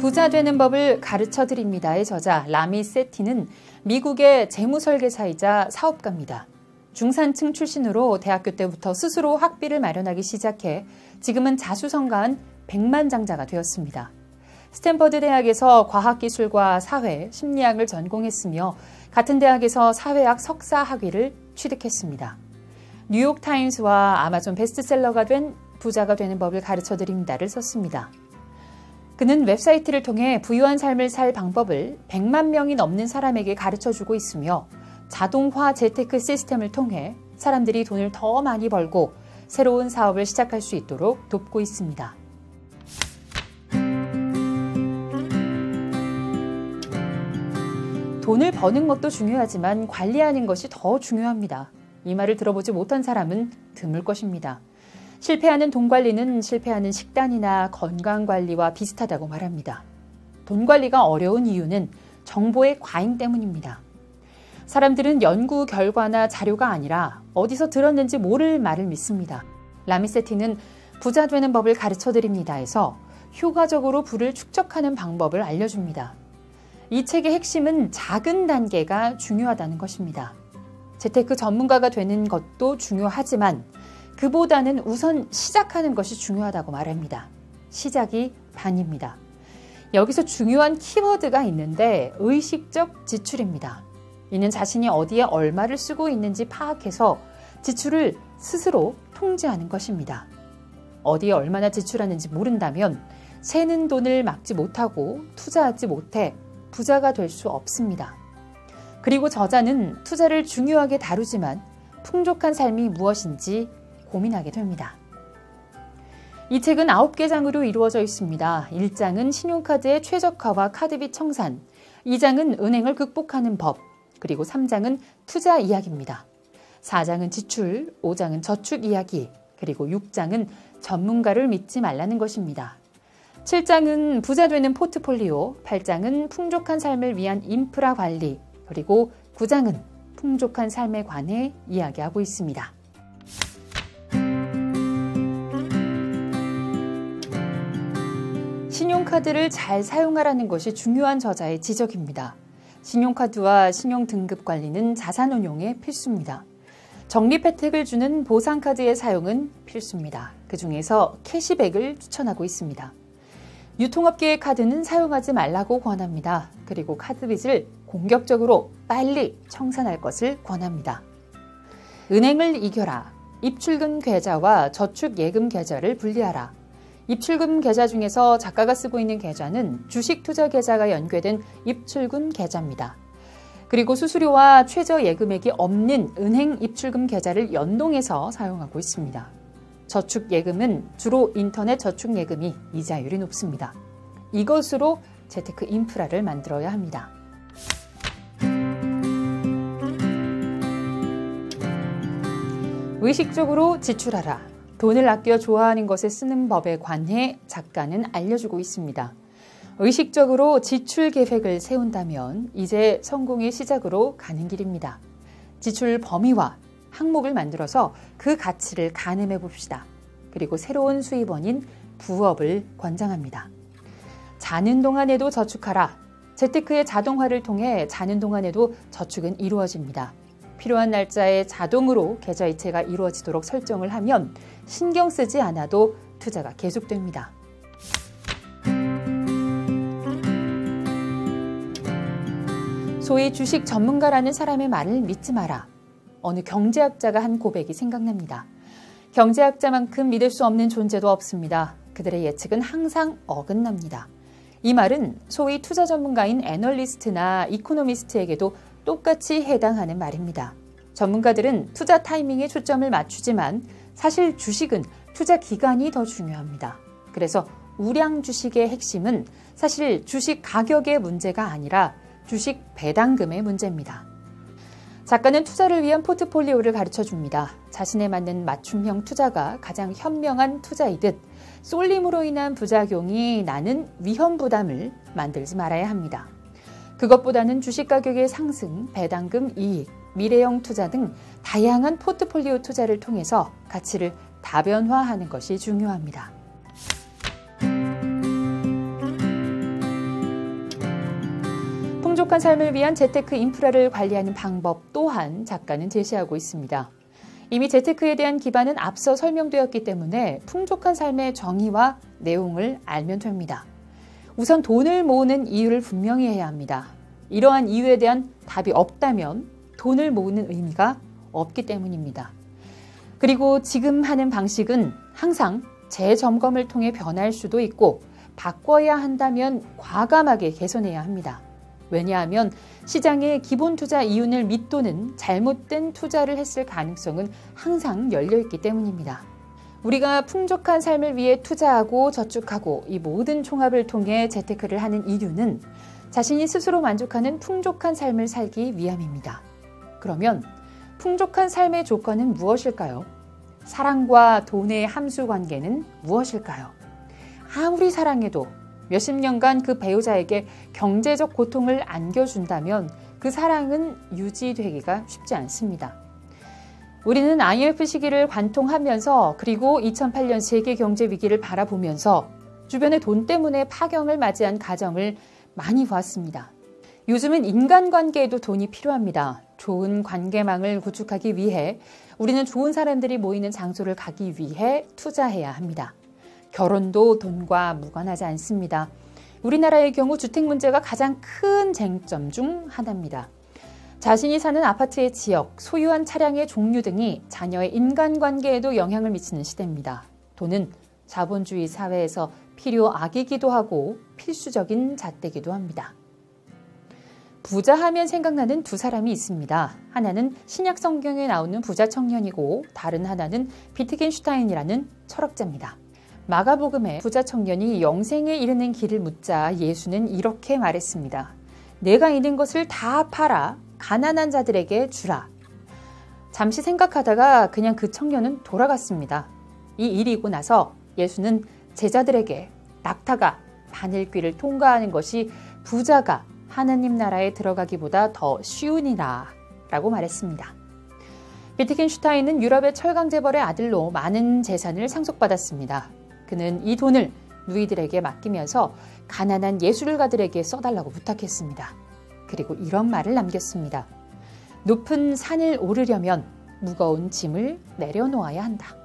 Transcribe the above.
부자 되는 법을 가르쳐 드립니다의 저자 라미 세티는 미국의 재무설계사이자 사업가입니다. 중산층 출신으로 대학교 때부터 스스로 학비를 마련하기 시작해 지금은 자수성가한 백만장자가 되었습니다. 스탠퍼드 대학에서 과학기술과 사회, 심리학을 전공했으며 같은 대학에서 사회학 석사 학위를 취득했습니다. 뉴욕타임스와 아마존 베스트셀러가 된 부자가 되는 법을 가르쳐 드립니다를 썼습니다. 그는 웹사이트를 통해 부유한 삶을 살 방법을 100만 명이 넘는 사람에게 가르쳐주고 있으며 자동화 재테크 시스템을 통해 사람들이 돈을 더 많이 벌고 새로운 사업을 시작할 수 있도록 돕고 있습니다. 돈을 버는 것도 중요하지만 관리하는 것이 더 중요합니다. 이 말을 들어보지 못한 사람은 드물 것입니다. 실패하는 돈 관리는 실패하는 식단이나 건강 관리와 비슷하다고 말합니다. 돈 관리가 어려운 이유는 정보의 과잉 때문입니다. 사람들은 연구 결과나 자료가 아니라 어디서 들었는지 모를 말을 믿습니다. 라미 세티는 부자 되는 법을 가르쳐 드립니다에서 효과적으로 부를 축적하는 방법을 알려줍니다. 이 책의 핵심은 작은 단계가 중요하다는 것입니다. 재테크 전문가가 되는 것도 중요하지만 그보다는 우선 시작하는 것이 중요하다고 말합니다. 시작이 반입니다. 여기서 중요한 키워드가 있는데 의식적 지출입니다. 이는 자신이 어디에 얼마를 쓰고 있는지 파악해서 지출을 스스로 통제하는 것입니다. 어디에 얼마나 지출하는지 모른다면 새는 돈을 막지 못하고 투자하지 못해 부자가 될 수 없습니다. 그리고 저자는 투자를 중요하게 다루지만 풍족한 삶이 무엇인지 고민하게 됩니다. 이 책은 9개 장으로 이루어져 있습니다. 1장은 신용카드의 최적화와 카드빚 청산, 2장은 은행을 극복하는 법, 그리고 3장은 투자 이야기입니다. 4장은 지출, 5장은 저축 이야기, 그리고 6장은 전문가를 믿지 말라는 것입니다. 7장은 부자 되는 포트폴리오, 8장은 풍족한 삶을 위한 인프라 관리, 그리고 9장은 풍족한 삶에 관해 이야기하고 있습니다. 신용카드를 잘 사용하라는 것이 중요한 저자의 지적입니다. 신용카드와 신용등급 관리는 자산운용에 필수입니다. 적립 혜택을 주는 보상카드의 사용은 필수입니다. 그중에서 캐시백을 추천하고 있습니다. 유통업계의 카드는 사용하지 말라고 권합니다. 그리고 카드빚을 공격적으로 빨리 청산할 것을 권합니다. 은행을 이겨라. 입출금 계좌와 저축예금 계좌를 분리하라. 입출금 계좌 중에서 작가가 쓰고 있는 계좌는 주식투자계좌가 연계된 입출금 계좌입니다. 그리고 수수료와 최저 예금액이 없는 은행 입출금 계좌를 연동해서 사용하고 있습니다. 저축예금은 주로 인터넷 저축예금이 이자율이 높습니다. 이것으로 재테크 인프라를 만들어야 합니다. 의식적으로 지출하라. 돈을 아껴 좋아하는 것에 쓰는 법에 관해 작가는 알려주고 있습니다. 의식적으로 지출 계획을 세운다면 이제 성공의 시작으로 가는 길입니다. 지출 범위와 항목을 만들어서 그 가치를 가늠해 봅시다. 그리고 새로운 수입원인 부업을 권장합니다. 자는 동안에도 저축하라. 재테크의 자동화를 통해 자는 동안에도 저축은 이루어집니다. 필요한 날짜에 자동으로 계좌 이체가 이루어지도록 설정을 하면 신경 쓰지 않아도 투자가 계속됩니다. 소위 주식 전문가라는 사람의 말을 믿지 마라. 어느 경제학자가 한 고백이 생각납니다. 경제학자만큼 믿을 수 없는 존재도 없습니다. 그들의 예측은 항상 어긋납니다. 이 말은 소위 투자 전문가인 애널리스트나 이코노미스트에게도 똑같이 해당하는 말입니다. 전문가들은 투자 타이밍에 초점을 맞추지만 사실 주식은 투자 기간이 더 중요합니다. 그래서 우량 주식의 핵심은 사실 주식 가격의 문제가 아니라 주식 배당금의 문제입니다. 작가는 투자를 위한 포트폴리오를 가르쳐줍니다. 자신에 맞는 맞춤형 투자가 가장 현명한 투자이듯 쏠림으로 인한 부작용이 나는 위험 부담을 만들지 말아야 합니다. 그것보다는 주식 가격의 상승, 배당금 이익, 미래형 투자 등 다양한 포트폴리오 투자를 통해서 가치를 다변화하는 것이 중요합니다. 풍족한 삶을 위한 재테크 인프라를 관리하는 방법 또한 작가는 제시하고 있습니다. 이미 재테크에 대한 기반은 앞서 설명되었기 때문에 풍족한 삶의 정의와 내용을 알면 됩니다. 우선 돈을 모으는 이유를 분명히 해야 합니다. 이러한 이유에 대한 답이 없다면 돈을 모으는 의미가 없기 때문입니다. 그리고 지금 하는 방식은 항상 재점검을 통해 변할 수도 있고 바꿔야 한다면 과감하게 개선해야 합니다. 왜냐하면 시장의 기본 투자 이윤을 밑도는 잘못된 투자를 했을 가능성은 항상 열려있기 때문입니다. 우리가 풍족한 삶을 위해 투자하고 저축하고 이 모든 총합을 통해 재테크를 하는 이유는 자신이 스스로 만족하는 풍족한 삶을 살기 위함입니다. 그러면 풍족한 삶의 조건은 무엇일까요? 사랑과 돈의 함수 관계는 무엇일까요? 아무리 사랑해도 몇십 년간 그 배우자에게 경제적 고통을 안겨준다면 그 사랑은 유지되기가 쉽지 않습니다. 우리는 IMF 시기를 관통하면서 그리고 2008년 세계 경제 위기를 바라보면서 주변의 돈 때문에 파경을 맞이한 가정을 많이 보았습니다. 요즘은 인간관계에도 돈이 필요합니다. 좋은 관계망을 구축하기 위해 우리는 좋은 사람들이 모이는 장소를 가기 위해 투자해야 합니다. 결혼도 돈과 무관하지 않습니다. 우리나라의 경우 주택 문제가 가장 큰 쟁점 중 하나입니다. 자신이 사는 아파트의 지역, 소유한 차량의 종류 등이 자녀의 인간관계에도 영향을 미치는 시대입니다. 돈은 자본주의 사회에서 필요악이기도 하고 필수적인 잣대기도 합니다. 부자 하면 생각나는 두 사람이 있습니다. 하나는 신약 성경에 나오는 부자 청년이고 다른 하나는 비트겐슈타인이라는 철학자입니다. 마가복음에 부자 청년이 영생에 이르는 길을 묻자 예수는 이렇게 말했습니다. 내가 있는 것을 다 팔아 가난한 자들에게 주라. 잠시 생각하다가 그냥 그 청년은 돌아갔습니다. 이 일이 있고 나서 예수는 제자들에게 낙타가 바늘귀를 통과하는 것이 부자가 하느님 나라에 들어가기보다 더 쉬우니라 라고 말했습니다. 비트겐슈타인은 유럽의 철강재벌의 아들로 많은 재산을 상속받았습니다. 그는 이 돈을 누이들에게 맡기면서 가난한 예술가들에게 써달라고 부탁했습니다. 그리고 이런 말을 남겼습니다. 높은 산을 오르려면 무거운 짐을 내려놓아야 한다.